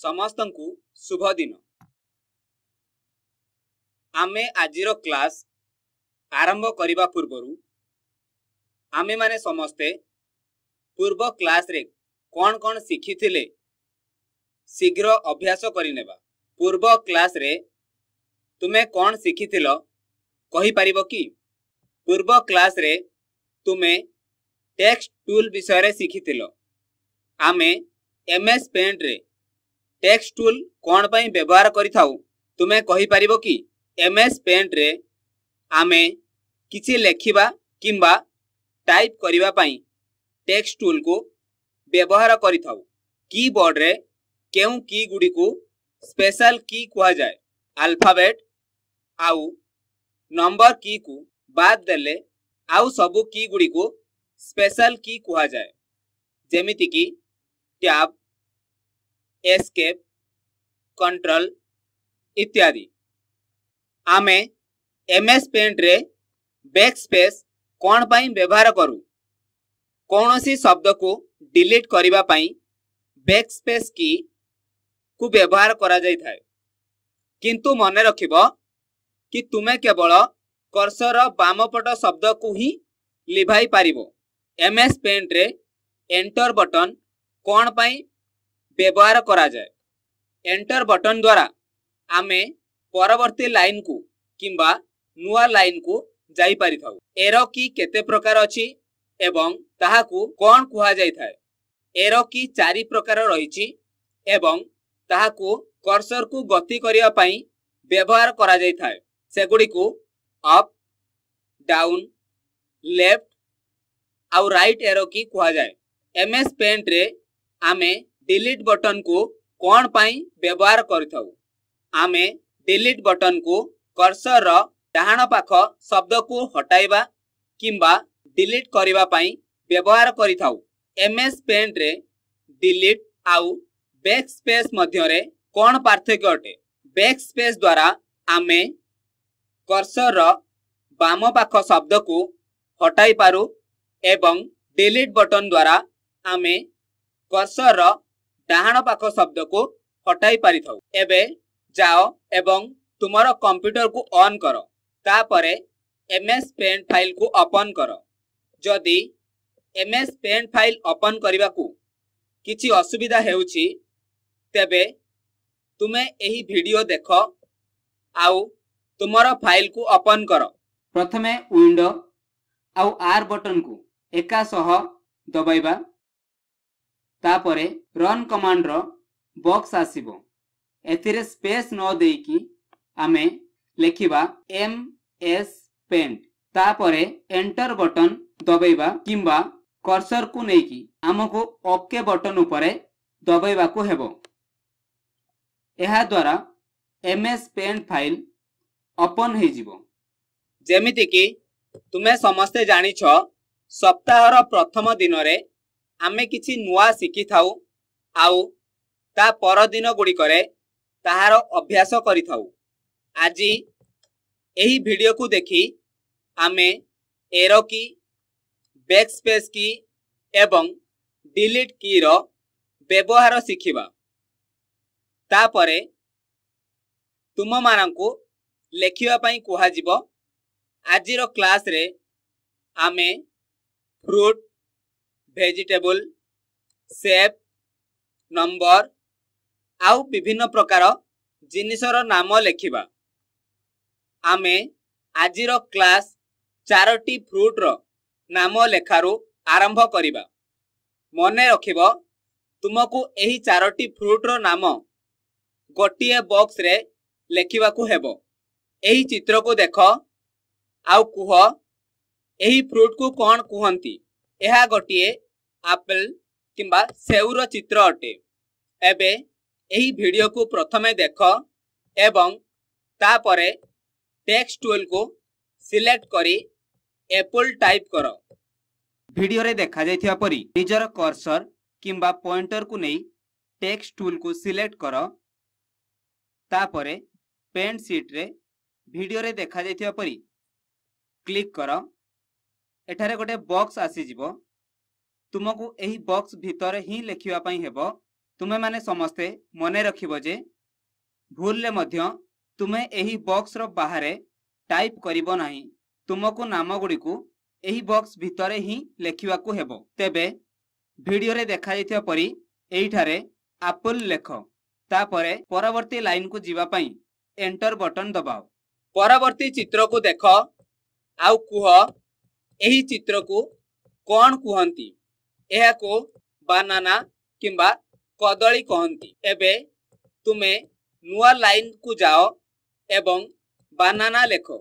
समस्तंकु शुभ दिन। आमे आजिरो क्लास आरंभ करिबा पूर्वरु आमे माने समस्ते पूर्व क्लास रे कौन कौन शिखिथिले शीघ्र अभ्यास करिनेबा। पूर्व क्लास रे तुमे कौन शिखिथिलो कहि परिबो कि? पूर्व क्लास रे तुमे टेक्स्ट टूल विषय रे शिखिथिलो। आमे एमएस पेंट रे टेक्स्ट टूल कौन पई व्यवहार करिथाउ तुमे कहि परिबो कि? एमएस पेंट रे आमे किछि लेखिबा किंबा टाइप करिबा पई टेक्स्ट टूल को व्यवहार करिथाउ। कीबोर्ड रे केउ की गुडी को स्पेशल की कुआ जाय। अल्फाबेट आउ नंबर की को बाद देले आउ सबु की गुडी को स्पेशल की कुआ जाय। जेमिति कि टैब, एस्केप, कंट्रोल इत्यादि। आमे एमएस पेंट रे बैकस्पेस कौन पई व्यवहार करू? कौनसी शब्द को डिलीट करिबा पई बैकस्पेस की को व्यवहार करा जाय थाए। किंतु मने रखिबो कि तुमे केवल कर्सर बामपट शब्द को ही लिभाई पारिबो। एमएस पेंट रे एंटर बटन कौन पई व्यवहार करा जाय? एंटर बटन द्वारा आमे परवर्ती लाइन को किंबा नुआ लाइन को जाई पारि थाउ। एरो की केते प्रकार अछि एवं ताहाकू कौन कुहा जाय थाए? एरो की 4 प्रकार रहिछि एवं ताहाकू कर्सर को गति करिया पई व्यवहार करा जाय थाए। सेगुडी को अप, डाउन, लेफ्ट आउ राइट एरो की कुहा जाय। एमएस पेंट रे आमे डिलीट बटन को कौन पई व्यवहार करिथाउ? आमे डिलीट बटन को कर्सर रो डाहाण पाख शब्द को हटाइबा किंबा डिलीट करिबा पई व्यवहार करिथाउ। एमएस पेंट रे डिलीट आउ बैकस्पेस मध्य रे कौन पार्थक्य अटे? बैकस्पेस द्वारा आमे कर्सर रो बाम पाख शब्द को हटाई पारू एवं डिलीट बटन द्वारा आमे कर्सर रो डाहाण पाख शब्द को हटाई पारिथाउ। एबे जाओ एवं तुमरो कंप्यूटर को ऑन करो। तापरे एमएस पेंट फाइल को ओपन करो। जदि एमएस पेंट फाइल ओपन करबा को किछि असुविधा हेउछि तेबे तुमे एही वीडियो देखो आउ तुमरो फाइल को ओपन करो। प्रथमे विंडो आउ आर बटन को एका सह दबाइबा। तापरे रन कमांड रो बॉक्स आसीबो। एथिरे स्पेस न देकी आमे लेखिबा एमएस पेंट। तापरे एंटर बटन दबाइबा किंबा कर्सर को नेकी हमको ओके बटन उपरे दबाइबा को हेबो। एहा द्वारा एमएस पेंट फाइल ओपन हे जिवो। जेमिति कि तुमे समस्ते जानि छ सप्ताहर प्रथम दिन रे आमे किछि नुआ शिखि थाउ आउ ता पर दिन गुडी करे ताहार अभ्यास करि थाउ। आजी एही वीडियो को देखि आमे एरो की, बैकस्पेस की एवं डिलीट की रो व्यवहार शिखिबा। तापरे तुम मानंकु लेखिबा पई कुहा जिवो। आजिरो क्लास रे आमे फ्रूट, वेजिटेबल, शेप, नंबर आउ विभिन्न प्रकार जिनिसर नाम लेखिबा। आमे आजिरो क्लास 4टी फ्रूट रो नाम लेखारु आरंभ करिबा। मने रखिबो तुमको एही 4टी फ्रूट रो नाम गोटिए बॉक्स रे लेखिबा को हेबो। एही चित्र को देखो आउ कुहो एही फ्रूट को कौन कुहंती? एहा गोटिए एप्पल किंबा सेउर चित्र अटे। एबे एही वीडियो को प्रथमे देखो एवं तापरे टेक्स्ट टूल को सिलेक्ट करी एप्पल टाइप करो। वीडियो रे देखा जायथिया परी निजर कर्सर किंबा पॉइंटर को नहीं टेक्स्ट टूल को सिलेक्ट करो। तापरे पेन सीट रे वीडियो रे देखा जायथिया परी क्लिक करो। एठारे गोटे बॉक्स आसी जिवो। तुमको एही बॉक्स भीतर ही लेखिबा पई हेबो तुमे माने समस्ते मने रखिबो जे भूल ले मध्य तुमे एही बॉक्स रो बाहरे टाइप करिबो नाही। तुमको नाम गुडी को एही बॉक्स भितरे ही लेखिवा को हेबो। तेबे वीडियो रे देखा जायथिया परी एइठारे एप्पल लेख, तापरे परवर्ती लाइन को जीवा पई एंटर बटन दबाओ। परवर्ती चित्र को देख आउ कुह एही चित्र को कौन कुहंती। एहा को बनाना किंबा कदली कहंती। एबे तुमे नुआ लाइन को जाओ एवं बनाना लेखो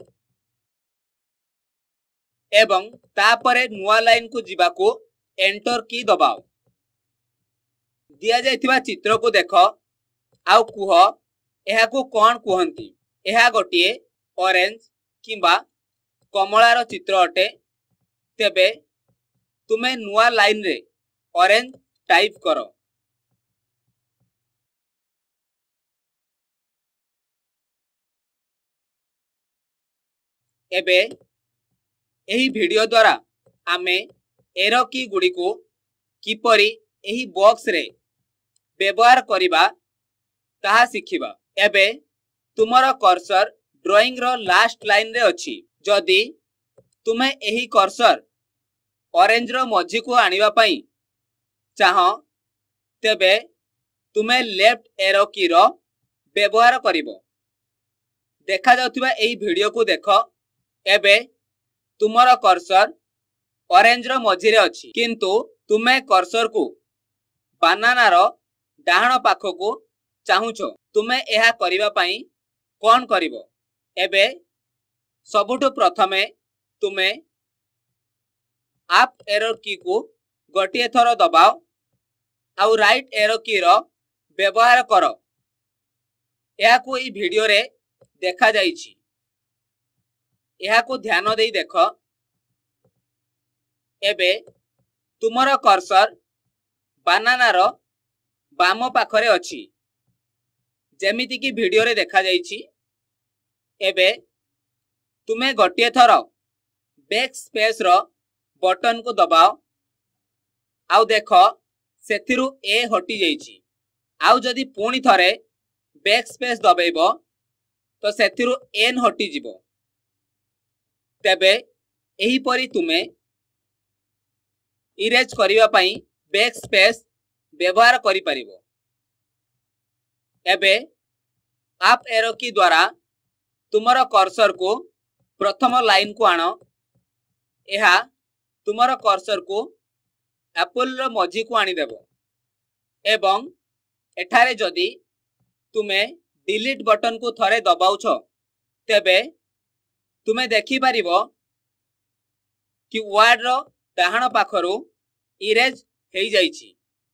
एवं तापरे नुआ लाइन को जीवा को एंटर की दबाओ। दिया जायथिबा चित्र को देख आउ कुह एहा को कौन कुहंती। एहा गोटिए ऑरेंज किंबा कमलार चित्र अटे। तेबे तुमे नुआ लाइन रे ऑरेंज टाइप करो। एबे एही वीडियो द्वारा आमे एरो की गुडी को किपरि एही बॉक्स रे व्यवहार करिबा ताहा सिखिबा। एबे तुमरो कर्सर ड्राइंग रो लास्ट लाइन रे अछि। जदि तुमे एही कर्सर ऑरेंज रो मझी को आनिबा पई चाहो तेबे तुमे लेफ्ट एरो की रो व्यवहार करिबो। देखा जाउथिबा एही वीडियो को देखो। एबे तुमरो कर्सर ऑरेंज रो मझी रे अछि, किंतु तुमे कर्सर को बनाना रो डाहण पाखो को चाहुछो। तुमे एहा करिबा पई कोन करिवो। एबे सबुठु प्रथमे तुमे अप एरो की को गोटिए थरो दबाओ आउ राइट एरो की रो व्यवहार करो। एहा को ई वीडियो रे देखा जाईछि। एहा को ध्यान देई देखो। एबे तुमरो कर्सर बनाना रो बाम पाखरे अछि, जेमिति की वीडियो रे देखा जाईछि। एबे तुमे गोटिए थरो बैक स्पेस रो बटन को दबाओ आउ देखो सेथिरु ए हटी जाईछि। आउ जदि पुणी थरे बैक स्पेस दबेइबो तो सेथिरु एन हटी जिवो। तेबे एही परी तुमे इरेज करिवा पई बैक स्पेस व्यवहार करि परिबो। एबे अप एरो की द्वारा तुमरो कर्सर को प्रथम लाइन को आनो। एहा तुमरो कर्सर को एप्पल रो मझी को आनी देबो एवं एठारे जदि तुमे डिलीट बटन को थरे दबाउछो तेबे तुमे देखि पारिबो कि वर्ड रो डाहण पाखरु इरेज हेई जाईछि।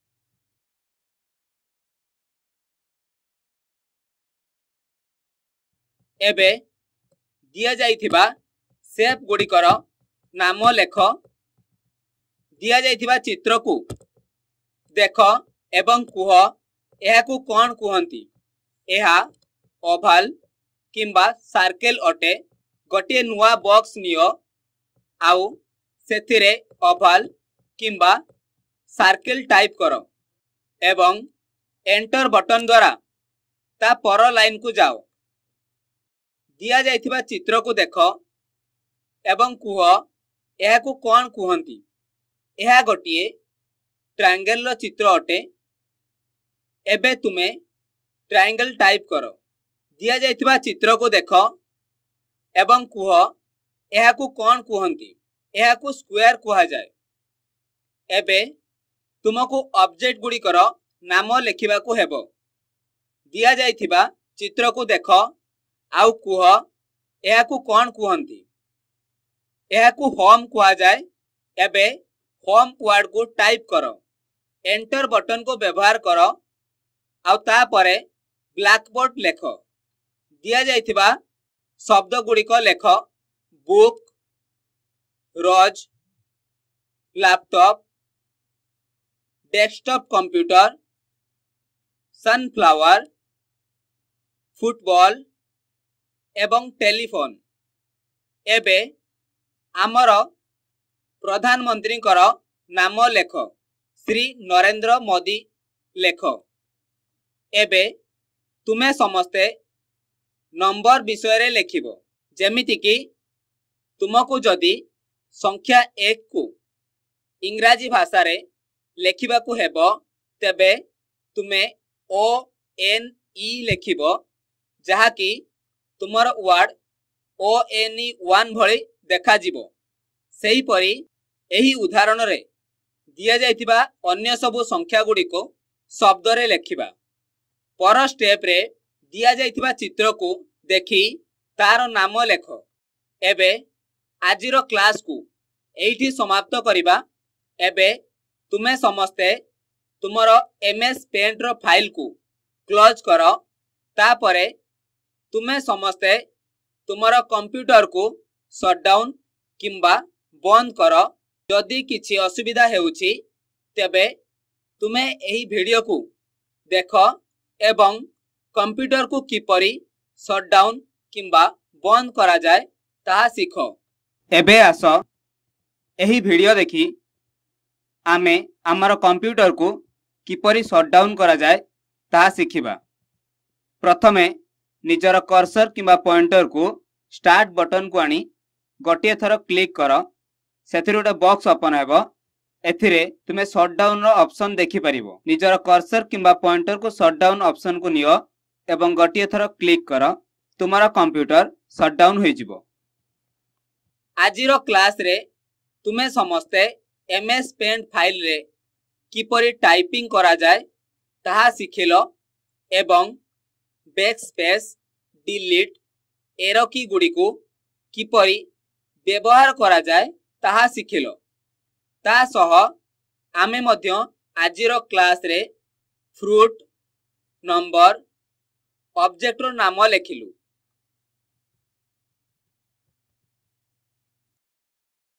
एबे दिया जाइथिबा शेप गुडिकर नाम लेख। दिया जाइथिबा चित्र को देख एवं कुह एहा को कोन कुहंती। एहा ओभाल किंबा सर्कल अटे। गोटिए नुआ बॉक्स नियो आउ सेथिरे ओभाल किंबा सर्कल टाइप करो एवं एंटर बटन द्वारा ता पर लाइन को जाओ। दिया जाइथिबा चित्र को देख एवं कुह एहा को कोन कुहंती। एहा गोटिए ट्रायंगल रो चित्र अटे। एबे तुमे ट्रायंगल टाइप करो। दिया जाइथिबा चित्र को देख एवं कुह एहा को कोन कुहंती। एहा को स्क्वायर कुहा जाय। एबे तुमको ऑब्जेक्ट गुडी करो नाम लेखिबा को हेबो। दिया जाइथिबा चित्र को देख आउ कुह एहा को कोन कुहंती। एहा को होम कुहा जाय। एबे होम वर्ड को टाइप करो। एंटर बटन को व्यवहार करो आउ ता परे ब्लैकबोर्ड लेख। दिया जाइथिबा शब्द गुडी को लेख। Book, rose, laptop, desktop computer, sunflower, football एवं टेलीफोन। एबे आमर प्रधानमंत्री नाम लेख। श्री नरेंद्र मोदी लेख। एबे तुमे समस्ते नंबर विषय लिखिब। जेमिति कि तुमको जदि संख्या 1 को इंग्राजी भाषा रे लेखिबा को हेबो तेबे तुमे ONE लिखिब, जहा कि तुमर वर्ड ONE1 भली देखा जिवो। सेही परी एही उदाहरण रे दिया जाइतिबा अन्य सबु संख्या गुडी को शब्द रे लेखिबा। पर स्टेप रे दिया जाइतिबा चित्र को देखी तार नाम लेख। एबे आजिरो क्लास को एठी समाप्त करिबा। एबे तुमे समस्ते तुमर MS पेंट रो फाइल को क्लोज कर। तापरे तुमे समस्ते तुमर कंप्यूटर को शटडाउन किंबा बंद कर। जदि किछि असुविधा हेउछि तेबे तुमे एही वीडियो को देख एवं कंप्यूटर को किपरि शटडाउन किंबा बंद करा जाए ताहा सीख। एबे आस एही वीडियो देखी आमे आमर कंप्यूटर को किपरि शटडाउन करा जाए ताहा सीखिबा। प्रथमे निजर कर्सर किंबा पॉइंटर को स्टार्ट बटन को आनी गोटे थर क्लिक कर। सेथिर गोटे बॉक्स ओपन हेबो। एथिरे तुमे शटडाउन रो ऑप्शन देखि परिबो। निजर कर्सर किंबा पॉइंटर को शटडाउन ऑप्शन को नियो एवं गोटे थर क्लिक कर। तुमरा कंप्यूटर शटडाउन होई जिवो। आजिरो क्लास रे तुमे समस्ते MS पेंट फाइल रे किपरि टाइपिंग करा जाए ताहा सिखिलो एवं बैकस्पेस, डिलीट, एरो की गुडी को किपरि व्यवहार करा जाए ताहा सिखिलो। ता सह आमे मध्य आजिरो क्लास रे फ्रूट, नंबर, ऑब्जेक्ट रो नाम लेखिलु।